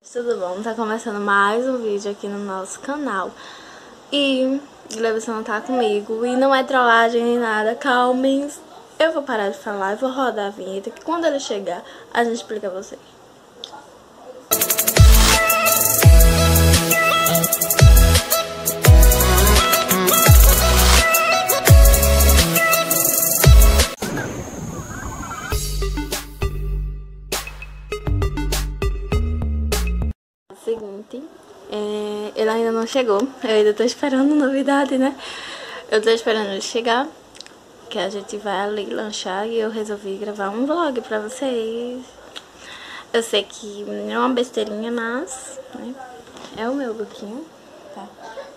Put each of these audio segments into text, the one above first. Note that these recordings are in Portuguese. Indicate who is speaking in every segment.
Speaker 1: Tudo bom? Tá começando mais um vídeo aqui no nosso canal. E o Gleibson tá comigo. E não é trollagem nem nada, calmem. Eu vou parar de falar, eu vou rodar a vinheta, que quando ele chegar, a gente explica a vocês. Seguinte, ele ainda não chegou, eu ainda tô esperando novidade, né? Eu tô esperando ele chegar, que a gente vai ali lanchar e eu resolvi gravar um vlog pra vocês. Eu sei que é uma besteirinha, mas né, é o meu lookinho, tá?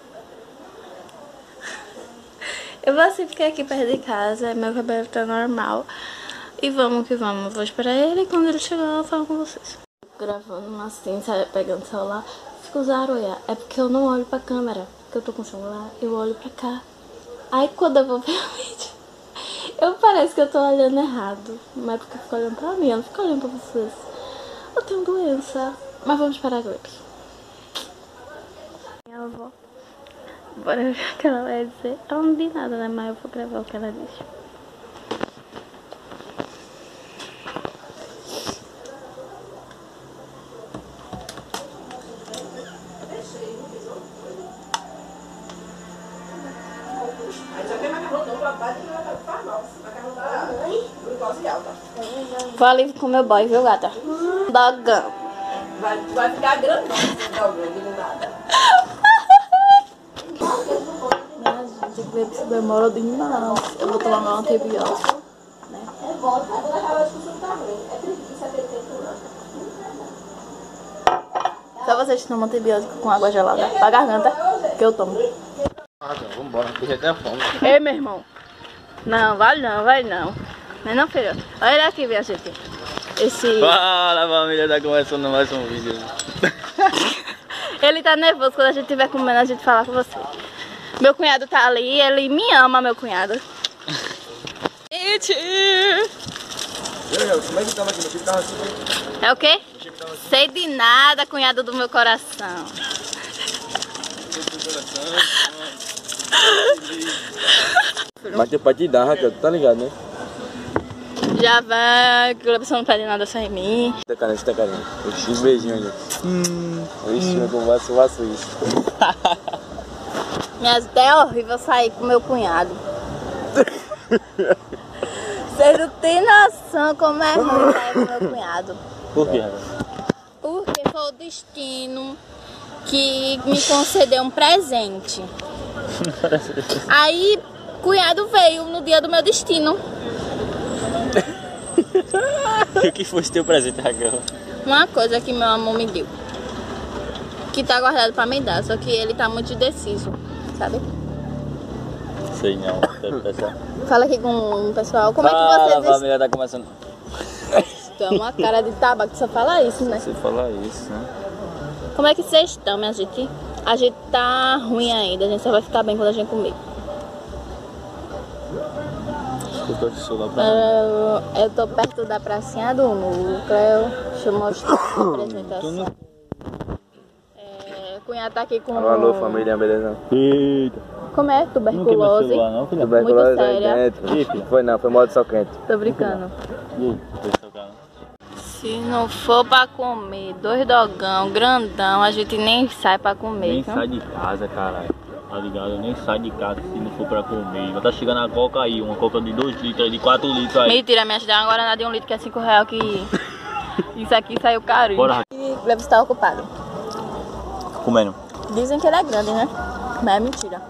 Speaker 1: Eu vou assim ficar aqui perto de casa, meu cabelo tá normal. E vamos que vamos, vou esperar ele e quando ele chegar eu falo com vocês. Gravando assim, sabe, pegando o celular, fico zaroia. É porque eu não olho pra câmera, porque eu tô com o celular, eu olho pra cá. Aí quando eu vou ver o vídeo, eu parece que eu tô olhando errado. Mas é porque eu fico olhando pra mim, eu não fico olhando pra vocês. Eu tenho doença. Mas vamos parar agora. Minha avó. Bora ver o que ela vai dizer. Ela não diz nada, né? Mas eu vou gravar o que ela diz. Vou ali com meu boy, viu, gata? Dogão.
Speaker 2: Vai ficar grandão, não nada.
Speaker 1: Minha gente, ver que isso demora demais. Eu vou tomar meu antibiótico, né? Só vocês tomam antibiótico com água gelada pra garganta, que eu tomo.
Speaker 3: Vambora, que já tem fome.
Speaker 1: Ei, meu irmão. Não, vai não, vai não. Não é não, filho? Olha aqui, minha gente. Esse...
Speaker 3: Fala, família, tá começando mais um vídeo.
Speaker 1: Ele tá nervoso, quando a gente estiver comendo a gente fala com você. Meu cunhado tá ali, ele me ama, meu cunhado. Gente!
Speaker 3: Como é que tava aqui? Meu filho tava assim.
Speaker 1: É o quê? Sei de nada, cunhado do meu coração.
Speaker 3: Mas tem pra te dar, Raquel, tu tá ligado, né?
Speaker 1: Já vai, que o Gleibson não pede nada sem mim.
Speaker 3: Tá carinho, tá carinho. Oxi, um beijinho ali. Ixi, meu converso, eu faço isso.
Speaker 1: Minhas ideias é horrível sair com meu cunhado. Vocês não tem noção como é ruim sair com meu cunhado.
Speaker 3: Por quê?
Speaker 1: Porque foi o destino que me concedeu um presente. Aí, cunhado veio no dia do meu destino.
Speaker 3: O que foi teu presente, Raquel?
Speaker 1: Uma coisa que meu amor me deu. Que tá guardado pra me dar, só que ele tá muito indeciso, sabe?
Speaker 3: Sei não, pessoal.
Speaker 1: Fala aqui com o pessoal, como é que
Speaker 3: Fala,
Speaker 1: vocês
Speaker 3: família, tá começando.
Speaker 1: estão? Uma cara de tabaco, só fala isso, né?
Speaker 3: Você fala isso, né?
Speaker 1: Como é que vocês estão, minha gente? A gente tá ruim ainda, a gente só vai ficar bem quando a gente comer.
Speaker 3: Escuta o celular pra mim.
Speaker 1: Eu tô perto da pracinha do núcleo. Deixa eu mostrar a apresentação. Cunhado tá aqui com...
Speaker 3: Alô, família, beleza? Eita.
Speaker 1: Como é? Tuberculose.
Speaker 3: Não, filha.
Speaker 1: Muito séria.
Speaker 3: Foi não, foi modo só quente.
Speaker 1: Tô brincando.
Speaker 3: E aí?
Speaker 1: Se não for pra comer 2 dogão grandão, a gente nem sai pra comer.
Speaker 3: Nem
Speaker 1: viu?
Speaker 3: sai de casa, caralho. Tá ligado? Eu nem sai de casa se não for pra comer. Já tá chegando a coca aí, uma coca de 2 litros, de 4 litros aí.
Speaker 1: Mentira, minha gente, dá uma guaraná de 1 litro que é R$5 que... Isso aqui saiu caro.
Speaker 3: Bora.
Speaker 1: E o Gleibson tá ocupado.
Speaker 3: Comendo.
Speaker 1: Dizem que ele é grande, né? Mas é mentira.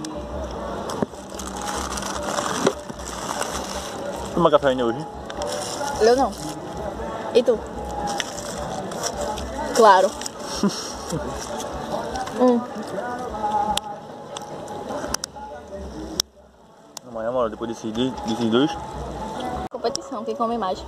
Speaker 3: Toma café ainda hoje?
Speaker 1: Eu não. E tu? Claro.
Speaker 3: Amanhã, mano, depois desses dois.
Speaker 1: Competição, quem come mais.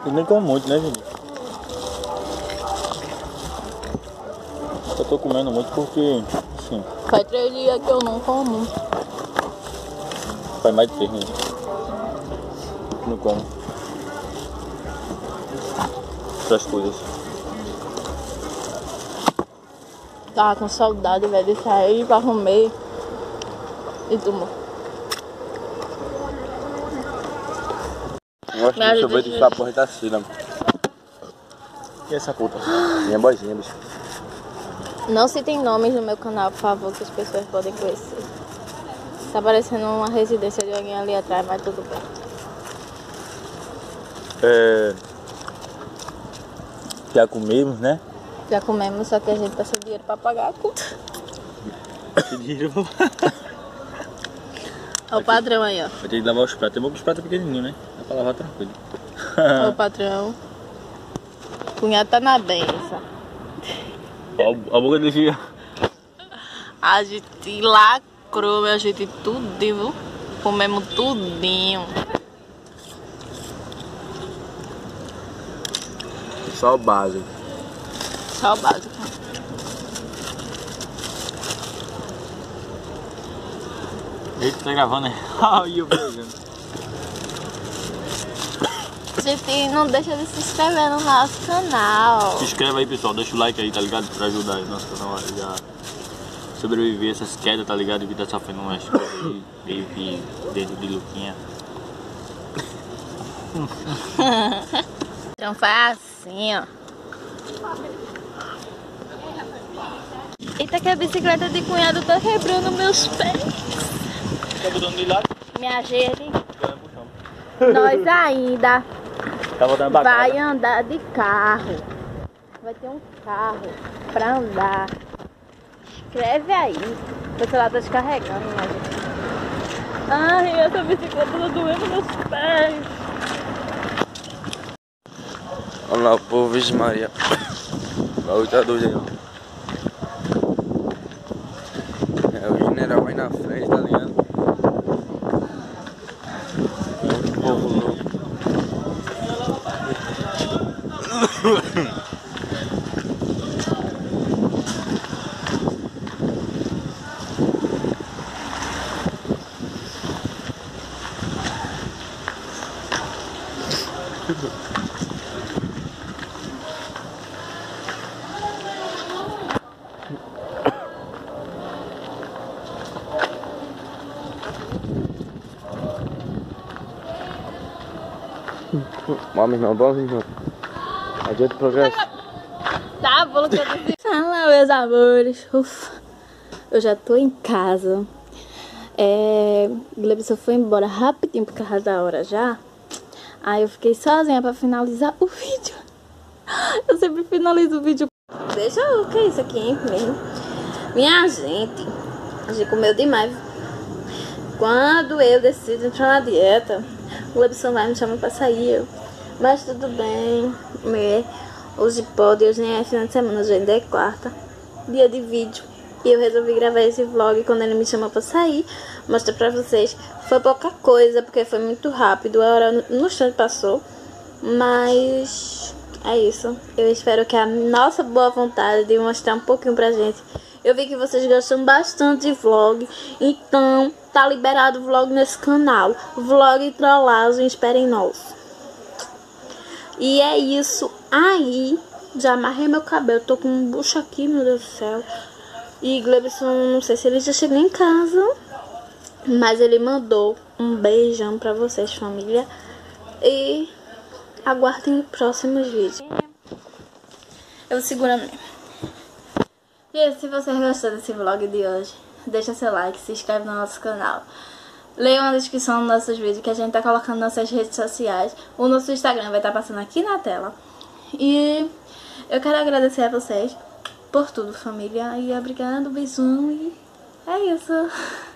Speaker 3: Eu nem como muito, né, Vini? Eu tô comendo muito porque, assim...
Speaker 1: Faz 3 dias que eu não como.
Speaker 3: Faz mais de 3 meses. Não como. Outras coisas.
Speaker 1: Tava com saudade, velho, de sair pra comer. E tomar.
Speaker 4: Eu gosto de sorvete de vapor da Cida.
Speaker 3: E essa puta?
Speaker 4: Minha boizinha, bicho.
Speaker 1: Não citem nomes no meu canal, por favor, que as pessoas podem conhecer. Tá parecendo uma residência de alguém ali atrás, mas tudo bem.
Speaker 3: Já comemos, né?
Speaker 1: Já comemos, só que a gente tá sem dinheiro pra pagar a conta.
Speaker 3: Que dinheiro.
Speaker 1: Olha o padrão aí, ó.
Speaker 3: Vai ter que lavar os pratos. É bom que os pratos é pequenininho, né? Dá pra lavar tranquilo.
Speaker 1: Olha o patrão. O cunhado tá na benção.
Speaker 3: A boca dele.
Speaker 1: A gente lacrou, a gente tudinho, viu? Comemos tudinho.
Speaker 4: Só o básico.
Speaker 1: Só o básico.
Speaker 3: Eita, tá gravando, né? Ai, eu pegando.
Speaker 1: Gente, não deixa de se inscrever no nosso canal.
Speaker 3: Se inscreve aí, pessoal. Deixa o like aí, tá ligado? Pra ajudar o nosso canal a já sobreviver essas quedas, tá ligado? E vida sofrendo umas coisas aí, meio que dentro de Luquinha.
Speaker 1: Então faz assim, ó. Eita, que a bicicleta de cunhado tá quebrando meus pés.
Speaker 3: Tá botando de lado?
Speaker 1: Minha gente, nós ainda
Speaker 3: Tá botando pra cá.
Speaker 1: vai andar de carro. Vai ter um carro pra andar. Escreve aí. Meu celular tá descarregando, minha gente. Ai, essa bicicleta tá doendo meus pés.
Speaker 4: Olha lá o povo, Vixe Maria. Olha o tá doido aí, ó. O general vai na frente, tá ligado? O povo louco. Vamos, irmão, vamos, irmão. Adianta o progresso.
Speaker 1: Tá bom, que eu disse. Fala, meus amores. Ufa. Eu já tô em casa. Glebson foi embora rapidinho por causa da hora já. Aí eu fiquei sozinha pra finalizar o vídeo. Eu sempre finalizo o vídeo. Deixa o que é isso aqui, hein, mesmo. Minha gente, a gente comeu demais. Quando eu decido entrar na dieta, o Glebson vai me chamar pra sair. Mas tudo bem, hoje pode, hoje nem é final de semana, hoje ainda é quarta, dia de vídeo. E eu resolvi gravar esse vlog quando ele me chamou pra sair, mostrar pra vocês. Foi pouca coisa, porque foi muito rápido, a hora no instante passou. Mas é isso, eu espero que a nossa boa vontade de mostrar um pouquinho pra gente. Eu vi que vocês gostam bastante de vlog, então tá liberado o vlog nesse canal. Vlog e trollagem, esperem nós. E é isso aí. Já amarrei meu cabelo. Tô com um bucho aqui, meu Deus do céu. E Glebson, não sei se ele já chegou em casa, mas ele mandou um beijão pra vocês, família. E aguardem os próximos vídeos. Eu seguro a minha. E se você gostou desse vlog de hoje, deixa seu like, se inscreve no nosso canal. Leia na descrição dos nossos vídeos que a gente tá colocando nas nossas redes sociais. O nosso Instagram vai estar passando aqui na tela. E eu quero agradecer a vocês por tudo, família. E obrigado, beijão e é isso.